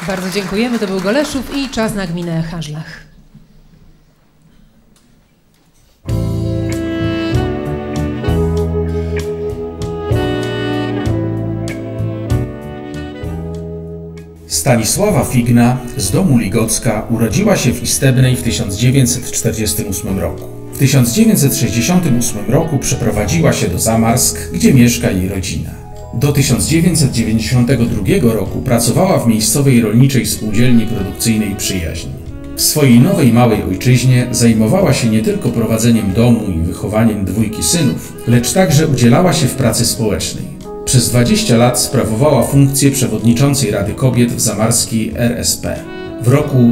Bardzo dziękujemy. To był Goleszów i czas na gminę Hażlach. Stanisława Figna z domu Ligocka urodziła się w Istebnej w 1948 roku. W 1968 roku przeprowadziła się do Zamarsk, gdzie mieszka jej rodzina. Do 1992 roku pracowała w miejscowej rolniczej spółdzielni produkcyjnej Przyjaźń. W swojej nowej małej ojczyźnie zajmowała się nie tylko prowadzeniem domu i wychowaniem dwójki synów, lecz także udzielała się w pracy społecznej. Przez 20 lat sprawowała funkcję przewodniczącej Rady Kobiet w zamarskiej RSP. W roku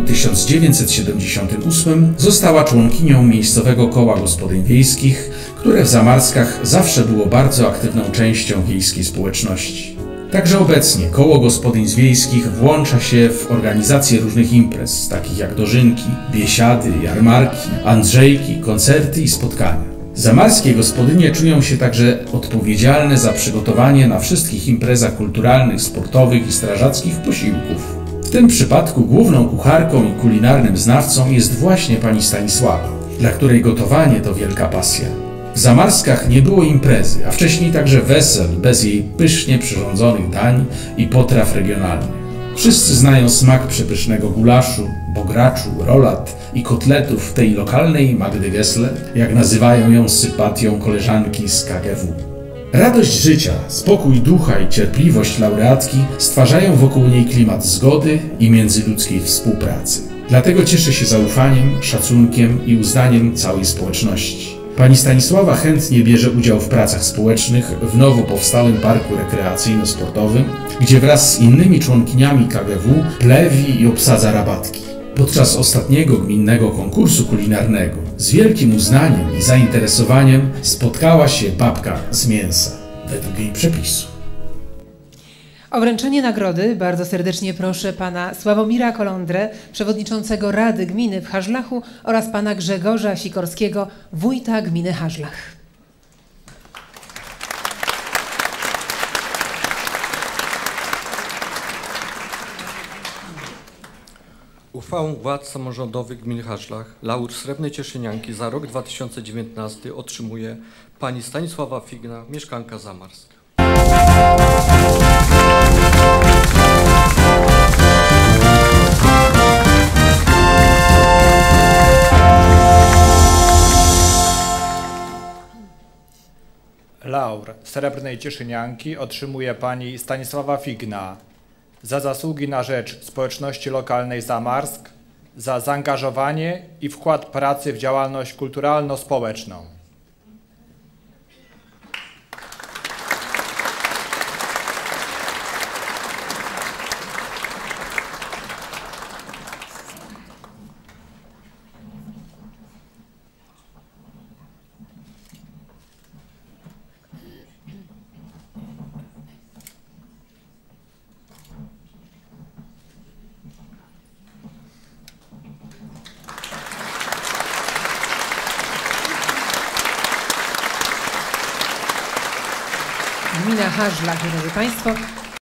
1978 została członkinią miejscowego koła gospodyń wiejskich, które w Zamarskach zawsze było bardzo aktywną częścią wiejskiej społeczności. Także obecnie koło gospodyń wiejskich włącza się w organizację różnych imprez, takich jak dożynki, biesiady, jarmarki, andrzejki, koncerty i spotkania. Zamarskie gospodynie czują się także odpowiedzialne za przygotowanie na wszystkich imprezach kulturalnych, sportowych i strażackich posiłków. W tym przypadku główną kucharką i kulinarnym znawcą jest właśnie pani Stanisława, dla której gotowanie to wielka pasja. W Zamarskach nie było imprezy, a wcześniej także wesel bez jej pysznie przyrządzonych dań i potraw regionalnych. Wszyscy znają smak przepysznego gulaszu, bograczu, rolat i kotletów tej lokalnej Magdy Gessler, jak nazywają ją z sympatią koleżanki z KGW. Radość życia, spokój ducha i cierpliwość laureatki stwarzają wokół niej klimat zgody i międzyludzkiej współpracy. Dlatego cieszy się zaufaniem, szacunkiem i uznaniem całej społeczności. Pani Stanisława chętnie bierze udział w pracach społecznych w nowo powstałym parku rekreacyjno-sportowym, gdzie wraz z innymi członkiniami KGW plewi i obsadza rabatki. Podczas ostatniego gminnego konkursu kulinarnego z wielkim uznaniem i zainteresowaniem spotkała się babka z mięsa, według jej przepisu. O wręczenie nagrody bardzo serdecznie proszę pana Sławomira Kolądrę, przewodniczącego Rady Gminy w Hażlachu oraz pana Grzegorza Sikorskiego, wójta gminy Hażlach. Uchwałą władz samorządowych gminy Hażlach laur Srebrnej Cieszynianki za rok 2019 otrzymuje pani Stanisława Figna, mieszkanka Zamarsk. Laur Srebrnej Cieszynianki otrzymuje pani Stanisława Figna za zasługi na rzecz społeczności lokalnej Zamarsk, za zaangażowanie i wkład pracy w działalność kulturalno-społeczną. Gmina Hażlach, drodzy państwo.